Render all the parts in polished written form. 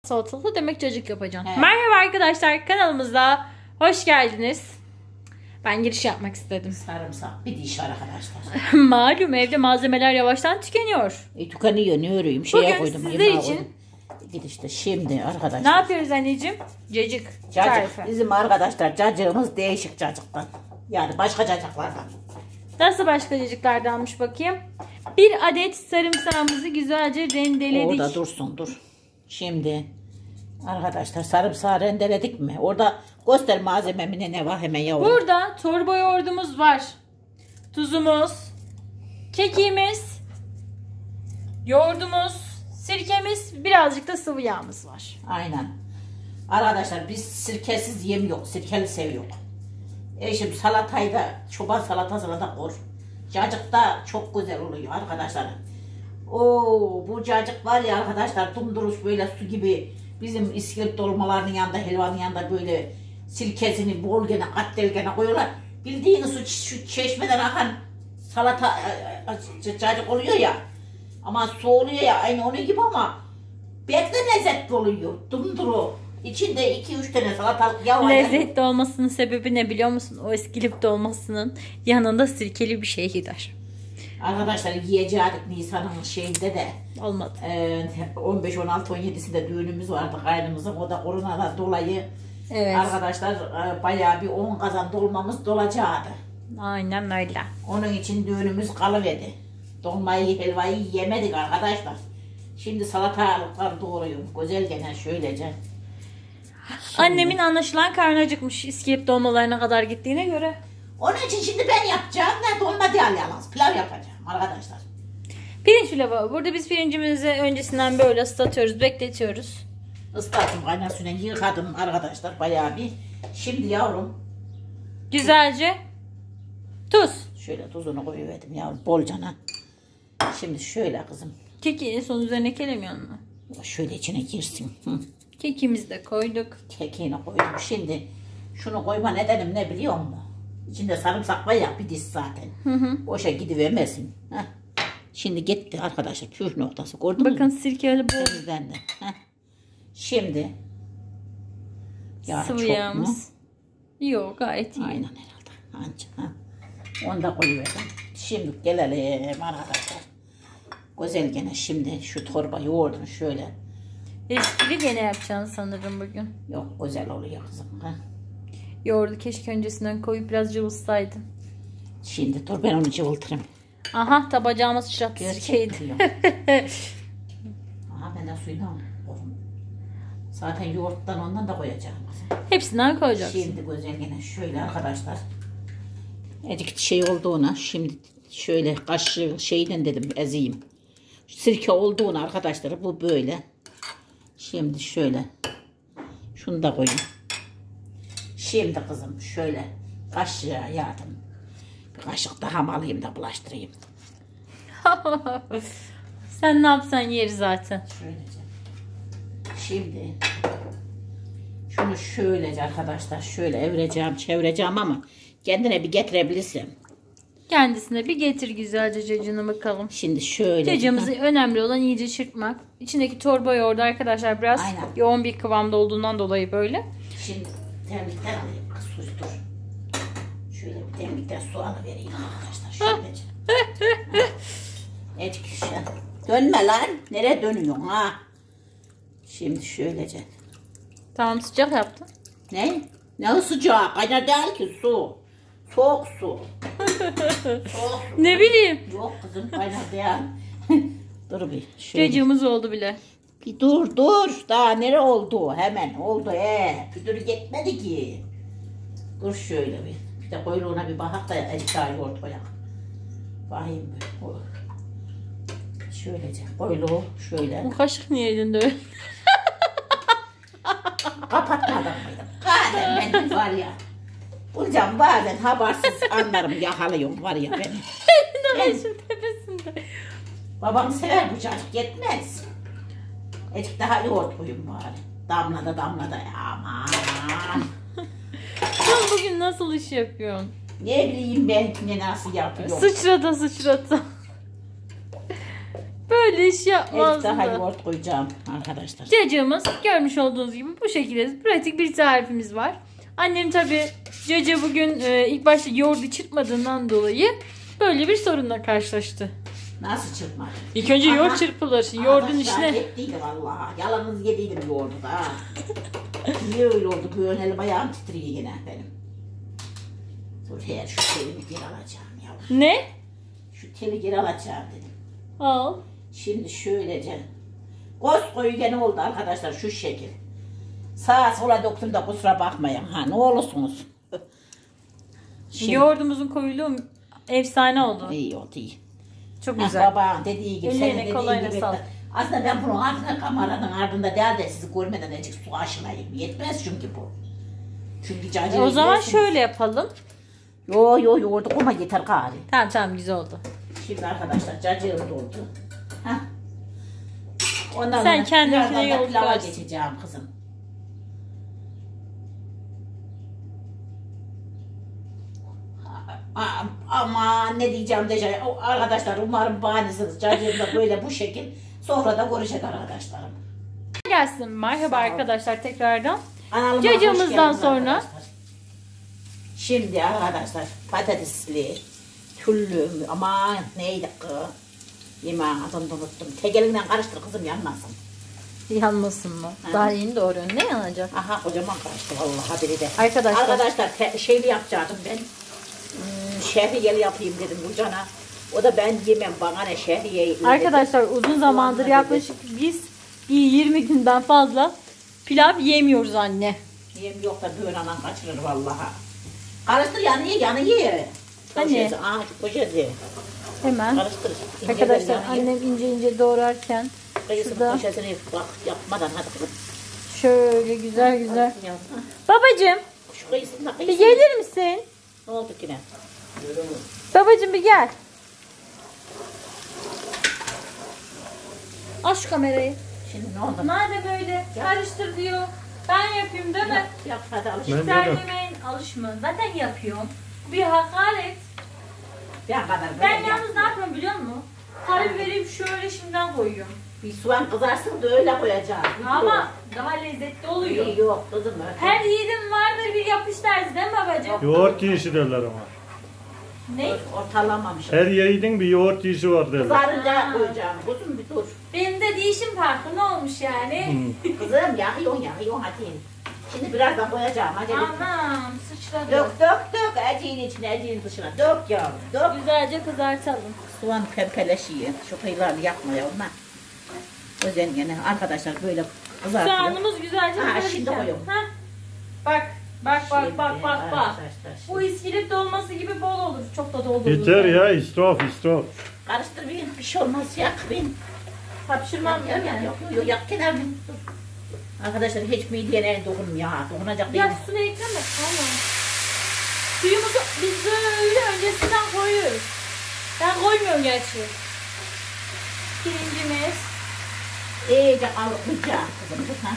Salatalı demek cacık yapacaksın. He. Merhaba arkadaşlar, kanalımıza hoş geldiniz. Ben giriş yapmak istedim. Sarımsak bir diş var arkadaşlar. Malum evde malzemeler yavaştan tükeniyor. Tükeniyor, ne öreyim şeye Bugün koydum. sizler için Git işte şimdi arkadaşlar. ne yapıyoruz anneciğim? Cacık tarifi. Cacık. Bizim arkadaşlar cacığımız değişik cacıktan. Yani başka cacıklardan. Nasıl başka cacıklardanmış bakayım. Bir adet sarımsağımızı güzelce rendeledik. Orada dursun dur. Şimdi arkadaşlar sarımsağı rendeledik mi? Orada göster malzememine ne var hemen yavrum. Burada torba yoğurdumuz var. Tuzumuz, kekiğimiz, yoğurdumuz, sirkemiz, birazcık da sıvı yağımız var. Aynen. Arkadaşlar biz sirkesiz yem yok. Sirkeli seviyor. Eşim salatayı da çoban salatasına da koy. Cacık da çok güzel oluyor arkadaşlar. Oo, bu cacık var ya arkadaşlar dumduruş böyle su gibi. Bizim İskilip dolmalarının yanında, helvanın yanında böyle sirkesini bol gene kattel gene koyuyorlar. Bildiğiniz şu çeşmeden akan salata cacık oluyor ya. Ama su oluyor ya aynı onun gibi ama pek de lezzetli oluyor. Dumduru. İçinde 2-3 tane salatalık yağ var. Lezzetli olmasının sebebi ne biliyor musun? O eskilip dolmasının yanında sirkeli bir şey gider. Arkadaşlar yiyecektik Nisan'ın şeyinde de. Olmadı. 15, 16, 17'sinde düğünümüz vardı kaynımızın. O da koronadan dolayı Evet. arkadaşlar bayağı bir 10 kazan dolmamız dolacaktı. Aynen öyle. Onun için düğünümüz kalıverdi. Dolmayı, helvayı yemedik arkadaşlar. Şimdi salatalıklar doğruyorum. Güzel gene şöylece. Annemin anlaşılan karnı acıkmış İskilip dolmalarına kadar gittiğine göre. Onun için şimdi ben yapacağım da dolma değil yalnız. Pilav yapacağım arkadaşlar. Pirinç pilavı. Burada biz pirincimizi öncesinden böyle ıslatıyoruz, bekletiyoruz. Islattım kaynar suyla yıkadım arkadaşlar bayağı bir. Şimdi yavrum Güzelce tuz. şöyle tuzunu koyuverdim yavrum bolcana. Şimdi şöyle kızım. Kekiğini son üzerine kelemiyor mu? Şöyle içine girsin. Hı. Kekimizi de koyduk. Kekiğini koydum. Şimdi şunu koyma nedenim ne biliyor musun? İçinde sarımsak var ya bir diş zaten. Boşa gidivermesin. Heh. Şimdi gitti arkadaşlar püf noktası. Gördün mü? Bakın sirkeli bol Temizlendi. Heh. Şimdi ya sıvı çok yağımız. mu? Yok, gayet iyi. Aynen herhalde. Anca. Ha. Onu da koyuverdim. Şimdi gelelim arkadaşlar. Güzel gene şimdi şu torba yoğurdum şöyle. Eskili gene yapacaksın sanırım bugün. Yok güzel oluyor kızım. Ha. Yoğurdu keşke öncesinden koyup biraz cıvılsaydın. Şimdi dur ben onu cıvıltırım. Aha, tabacağıma sıçrattı sirkeyi. Aha ben de suyunu koydum. Zaten yoğurttan ondan da koyacağım. Hepsinden koyacaksın. Şimdi güzel gene şöyle arkadaşlar. Ecik şey olduğuna şimdi şöyle kaşığı şeyden dedim ezeyim. Sirke olduğuna arkadaşlar bu böyle. Şimdi şöyle. Şunu da koyayım. Şimdi kızım şöyle kaşığa yardım. Bir kaşık daha mı alayım da bulaştırayım. Sen ne yapsan yeri zaten. Şöylece. Şimdi şunu şöylece arkadaşlar şöyle evireceğim çevireceğim ama kendine bir getirebilirsem. Kendisine bir getir güzelce cacığını bakalım. Şimdi şöyle. Cacığımızı önemli olan iyice çırpmak. İçindeki torba yoğurdu arkadaşlar biraz Aynen. yoğun bir kıvamda olduğundan dolayı böyle. Şimdi terlikten alayım. Su dur. Şöyle bir terlikten su alıvereyim arkadaşlar. Şöylece. Ecik işte. Dönme lan. Nereye dönüyorsun ha? Şimdi şöylece. Tamam, sıcak yaptın. Ne? Ne sıcak? Kaynar değil ki su. Soğuk su. Soğuk su. Ne bileyim. Yok kızım kaynar değil. Dur bir. Şöyle. Cacığımız oldu bile. Bir dur. Daha nere oldu? Hemen oldu Bir dur yetmedi ki. Dur şöyle bir. Bir de kuyruğuna bir bakak da azıcık daha yoğurt koyak. Bakayım bir. Şöylece. Kuyruğu şöyle. Bu kaşık niye elinde öyle? Kapatmadan mıydım? Bazen ben var ya. Hocam bazen habersiz anlarım yakalıyorum var ya beni. Kaşık tepesinde. Babam sever bu çocuk yetmez. Azıcık daha yoğurt koyun bari. Damla da aman. Sen bugün nasıl iş yapıyorsun? Ne bileyim ben ne nasıl yapıyorum. Sıçrata. Böyle iş Azıcık daha yapmazdı. yoğurt koyacağım arkadaşlar. Cacığımız görmüş olduğunuz gibi bu şekilde pratik bir tarifimiz var. Annem tabi Caca bugün ilk başta yoğurdu çırpmadığından dolayı böyle bir sorunla karşılaştı. Nasıl çırpmadım? İlk önce yoğurt Aha. çırpılır. Yoğurdun içine. Yettiydi vallahi. Yalanınız yediydim yoğurdu da. ha. Niye öyle oldu? Böyle elim ayağım titriyor yine benim. Dur her şu telimi geri alacağım ya. Ne? Şu teli geri alacağım dedim. Al. Şimdi şöylece. Koskoyu gene oldu arkadaşlar şu şekil. Sağa sola döktüm de kusura bakmayın. Ha ne olursunuz. Şimdi, Yoğurdumuzun koyuluğu efsane oldu. iyi oldu iyi. Çok Ha, güzel. baba dediği gibi. Ellerine, Senin dediğin kolayına gibi. sağlık. Aslında ben bunun ardına kameranın ardında değil de sizi görmeden azıcık su aşılayayım. Yetmez çünkü bu. Çünkü cacığı O zaman yersiniz. şöyle yapalım. Yo yoğurdu koyma yeter gari. Tamam güzel oldu. Şimdi arkadaşlar cacığım doldu. Hah. Ondan Sen sonra kendine birazdan da yoğurt pilava koyarsın. geçeceğim kızım. Ama ne diyeceğim diyeceğim. Arkadaşlar umarım bahanesiniz. Cacığım da böyle bu şekil. Sonra da görecek arkadaşlarım. Gelsin. Merhaba arkadaşlar tekrardan. Kanalıma Cacığımızdan hoş geldiniz sonra- arkadaşlar. Şimdi arkadaşlar patatesli, tüllü, aman neydi kız? Yemeğin adını da unuttum. Tekelinden karıştır kızım yanmasın. Yanmasın mı? Hı. Daha yeni doğruyor. Ne yanacak? Aha kocaman karıştı vallahi biri de. Arkadaşlar. Şeyli yapacaktım ben. Şehriyeli yapayım dedim Gülcan'a. O da ben yemem bana ne şehriye. Arkadaşlar uzun zamandır Soğanla yaklaşık biz bir 20 günden fazla pilav yemiyoruz anne. Yem yok da böyle anan kaçırır vallahi. Karıştır yanıyor. Hani? Aa şu poşeti. Hemen. Karıştır. Arkadaşlar yanıyor. annem ince ince doğrarken Kıyısın şurada poşetini bak yapmadan hadi kızım. şöyle güzel güzel. Ya, Babacım şu kıyısında bir kıyısın. gelir misin? Ne oldu ki ne? Babacım bir gel. Aç şu kamerayı. Şimdi ne oldu? Madem öyle karıştır diyor. Ben yapayım değil mi? Yap hadi alış. Ben- Sen yemeğin alışma. Zaten yapıyorum. Bu bir hakaret. Ben kadar Ben böyle yalnız ne yapıyorum biliyor musun? Karabiberi şöyle şimdiden koyuyorum. Bir soğan kızarsın da öyle koyacağız. Ama daha lezzetli oluyor. İyi, yok kızım öyle. Her yiğidin vardır bir yapış tarzı değil mi babacığım? Yoğurt yiyişi derler ama. Ne? Ortalamamış. Her yiğidin bir yoğurt yiyişi var derler. Kızarınca koyacağım. Kuzum bir dur. Benim de değişim farkı ne olmuş yani? Kızım yakıyorsun hadi. Şimdi birazdan koyacağım. Acele etme. Anam sıçradı. Dök. Eciğin içine, eciğin dışına. Dök yavrum, dök. Güzelce kızartalım. Soğan pempeleşiyor. Şu kıyılarını yakma yavrum ha. Özen gene arkadaşlar böyle kızartıyor. Soğanımız güzelce Ha, kızarırken. şimdi koyuyorum. Ha? Bak. Bak. Şimdi Bak. arkadaşlar, Bu iskilip dolması gibi bol olur. Çok da doldurur. Yeter ya israf israf. Karıştır bir şey olmaz yak bin. Hapşırmam değil mi? Yok yak kenarını. Dur. Arkadaşlar hiç mideye dokunmuyor ha. Dokunacak değil. Ya suyunu ekleme. Tamam. Suyumuzu biz böyle öncesinden koyuyoruz. Ben koymuyorum gerçi. Pirincimiz. İyice kavruklayacağım kızım. Dur ha.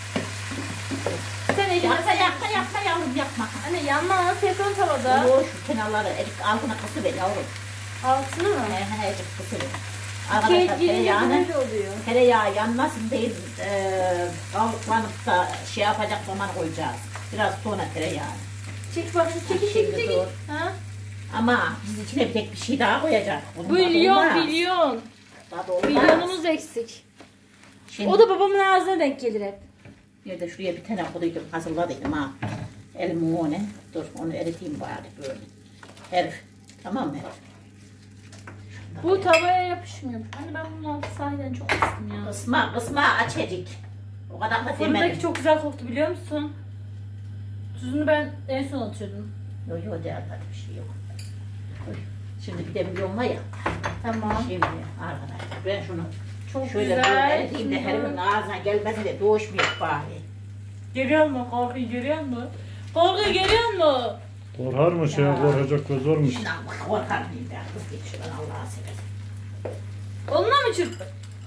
Sen elime Yakma yavrum yakma. Anne yanma nasıl yapıyorsun tavada? Oo şu kenarları elik altına kısıver yavrum. Altını mı? Elik kısıver. Kek Arkadaşlar girince tereyağını böyle oluyor. tereyağı yanmasın değil kavruklanıp da şey yapacak zaman koyacağız. Biraz sonra tereyağı. Çek bak çek. Şimdi dur. Ha? Ama biz içine bir tek bir şey daha koyacak. Bunun tadı Milyon olmaz. milyon. Tadı olmaz. Milyonumuz eksik. Şimdi O da babamın ağzına denk gelir hep. bir de şuraya bir tane koydum hazırladıydım ha. Elim o ne? Dur onu eriteyim bari böyle. Herif. Tamam mı herif? Bu tavaya yapışmıyor. Anne ben bunun altı sahiden çok ısıttım ya. Kısma açacak. O kadar da Fırındaki demedim. çok güzel koktu biliyor musun? Tuzunu ben en son atıyordum. Yok değil hadi bir şey yok. Dur. Şimdi bir de milyon var ya. Tamam. Şimdi arkadaşlar ben şunu Çok şöyle güzel. eriteyim de herifin ağzına gelmesin de doğuşmuyor bari. Görüyor musun? Korkuyu görüyor musun? Korkuyu görüyor musun? Korkarmış ya korkacak göz varmış. Şundan bak korkar mıyım ben? Kız git şuradan Allah'a seversen. Onunla mı çırptın?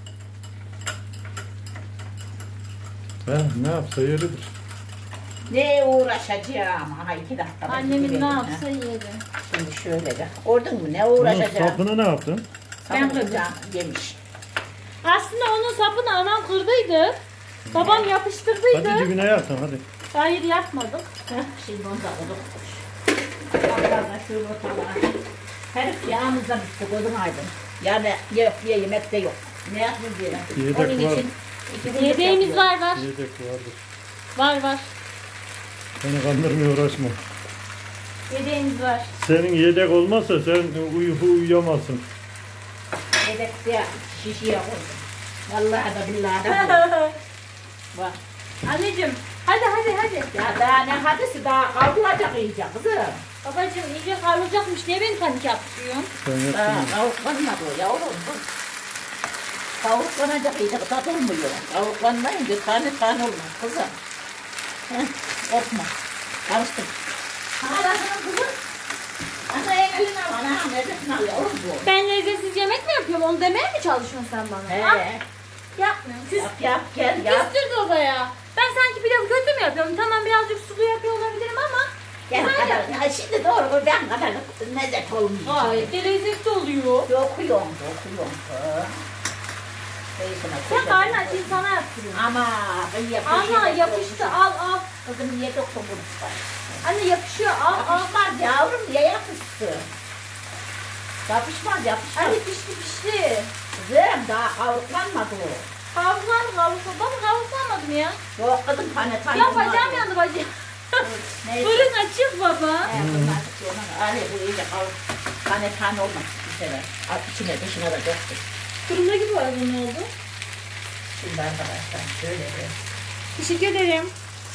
Ne yapsa yeridir. Ne uğraşacağım? Aha 2 dakika. Annemin ne yapsa yedi. Şimdi şöyle de. Gördün mü ne Bunun uğraşacağım? sapını ne yaptın? Ben Sapını yemiş. Aslında onun sapını anam kırdıydı. Babam yapıştırdıydı. Hadi dibine yatın hadi. Hayır yapmadık. Şimdi onu da koyduk. Kaplarına şöyle oturalım. Her yağımızda bitti, gözüm aydın. Yani yemek de yok. Ne yapayım diye. Yedek Onun var. için iki Yedeğimiz yapıyor. var. Yedek vardır. Var. Beni kandırmaya uğraşma. Yedeğimiz var. Senin yedek olmazsa sen uyuyamazsın. Yedek de şişeye koydum. Vallahi da billahi da. Bak. Anneciğim hadi. Ya daha ne hadisi daha kavrulacak iyice kızım. Babacığım iyice kavrulacakmış. Niye beni panik yaptırıyorsun? Sen Daha yaptın. kavrulmadı o yavrum. Kavrulacak iyice tadılmıyor. Kavrulmayınca tane olmaz kızım. Heh, korkma. Karıştır. Arasın kızım. Ana eline al. Ana lezzetini al yavrum bu. Ben lezzetsiz yemek mi yapıyorum? Onu demeye mi çalışıyorsun sen bana? He. Ha? Yapmıyorum. Yap gel yap. Küstür babaya. Ben sanki pilavı kötü mü yapıyorum? Tamam birazcık sulu yapıyor olabilirim ama. Gel Güzel kadar. yapıyorum. Ya şimdi doğru ben kadar lezzet olmuyor. Hayır de lezzetli oluyor. Dokuyorum. Sen karnı aç insana yaptırıyorsun. Ama Ana yapıştı al. Kızım niye doktun bunu? Anne yapışıyor al. Yapışmaz yavrum niye yapışsın? Yapışmaz. Anne pişti. Kızım daha kavruklanmadı o. Kavrulmadım. Baba kavrulmadım ya. Yok kızım tane Ya bacağım yandı bacağım. Neyse. Fırın açık baba. Ali bu iyice kavruk. Tane olmaz bir sefer. Al içine dışına da döktük. Fırında gibi var ne oldu? Şimdi arkadaşlar şöyle Teşekkür ederim.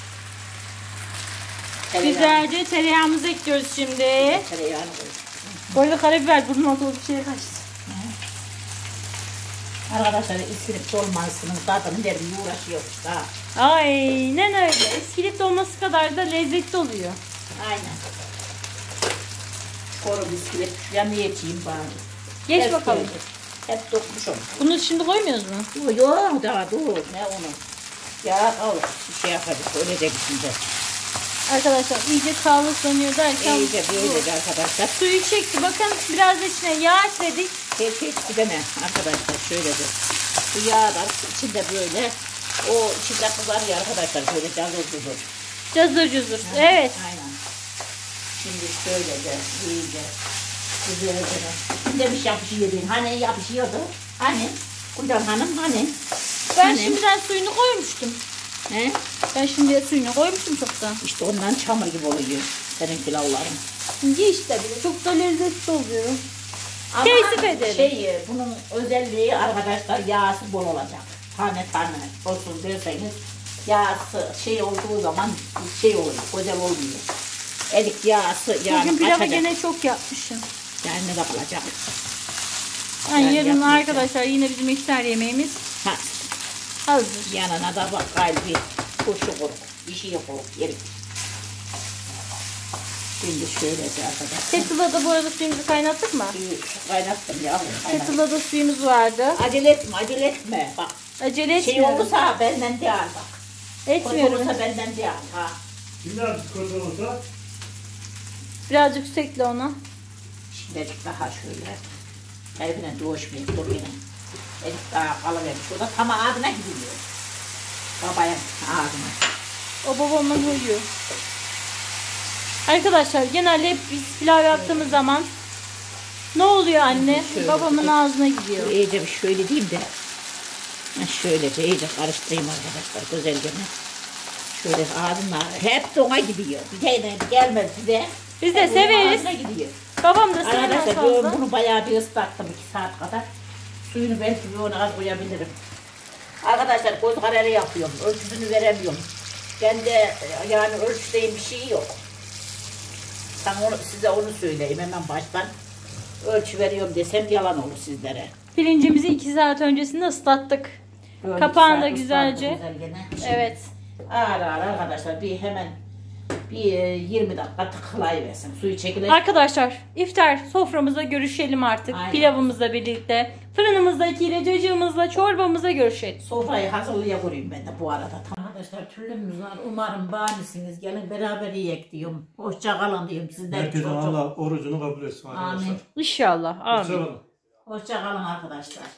Güzelce tereyağımızı ekliyoruz şimdi. tereyağını koyduk. Bu arada karabiber burnuma dolu bir şeye kaçtı. Arkadaşlar istirip dolmasının tadını verim uğraşıyoruz da. Aynen öyle. İskilip dolması kadar da lezzetli oluyor. Aynen. Koru bisküvit. Ben niye yiyeyim bari? Geç Hep bakalım. koyduk. Hep dokmuşum. Bunu şimdi koymuyoruz mu? Yok daha dur. Ne onu? Ya al bir şey yaparız. Öyle de gidince. Arkadaşlar iyice kağlıklanıyor derken İyice böyle arkadaşlar. suyu çekti. Bakın biraz da içine yağ ekledik. Hiç deme arkadaşlar şöyle de. Bu yağlar içinde böyle. O içinde kızarıyor arkadaşlar. Böyle cazır. Cazır cuzur. Evet. Aynen. Şimdi şöyle de iyice güzelce. Şimdi bir şey yapışıyordun. Hani yapışıyordu? Hani? Gülcan Hanım hani? Ben Hani? şimdiden suyunu koymuştum. He? Ben şimdiye suyunu koymuştum çoktan. İşte ondan çamur gibi oluyor senin pilavların. Ye işte bile. Çok da lezzetli oluyor. Ama Teessüf ederim. bunun özelliği arkadaşlar yağsı bol olacak. Tane olsun derseniz yağsı olduğu zaman oluyor, güzel olmuyor. Elik yağsı yani Bugün pilavı kaçacak. gene çok yapmışım. Yani ne yapılacak? Yani Yani yarın yapmayacağım. arkadaşlar yine bizim iftar yemeğimiz Ha, hazır. yanına da bak kalbi, kuşu kuruk, işi yok yerik. Şimdi şöyle de arkadaşlar. Kettle'da da bu arada suyumuzu kaynattık mı? Suyu kaynattım yavrum. Kaynattım. Kettle'da da suyumuz vardı. Acele etme. Bak Acele şey etmiyorum. olursa benden de al bak. Etmiyorum. Olursa benden de al. Ha. Biraz kötü olsa Birazcık su ekle ona. Şimdilik daha şöyle. Elbine doğuşmayayım. Dur yine. Elik daha kalıvermiş. O da tam ağzına gidiyor. Babaya ağzına. O babamla uyuyor. Arkadaşlar genelde hep biz pilav yaptığımız zaman ne oluyor anne? Şöyle. Babamın ağzına gidiyor. İyice bir şöyle diyeyim de. Ha, şöylece iyice karıştırayım arkadaşlar. Güzelce. Şöyle ağzına hep dona gidiyor. Bir de gelmez size. Biz de Hep severiz. ağzına gidiyor. Babam da sevmez Arkadaşlar fazla. bunu bayağı bir ıslattım 2 saat kadar. Suyunu belki bir ona az koyabilirim. Arkadaşlar göz kararı yapıyorum. Ölçüsünü veremiyorum. Bende yani ölçüdeyim bir şey yok. Size onu söyleyeyim hemen baştan. Ölçü veriyorum desem yalan olur sizlere. Pirincimizi 2 saat öncesinde ıslattık. Böyle Kapağını da iki saat güzelce. ıslandı güzel gene. Evet. Ağır arkadaşlar bir 20 dakika tıklayıversin. Suyu çekilecek. Arkadaşlar iftar soframıza görüşelim artık. Aynen. Pilavımızla birlikte. Fırınımızdakiyle, cacığımızla, çorbamıza görüşelim. Sofrayı hazırlayabilirim ben de bu arada. Arkadaşlar tüllümüz var. Umarım beğenirsiniz. Gelin beraber yiyek diyorum. Hoşça kalın diyorum sizden. herkesin çok çok. Allah orucunu kabul etsin arkadaşlar. Amin. İnşallah. Amin. Hoşçakalın. Hoşça kalın arkadaşlar.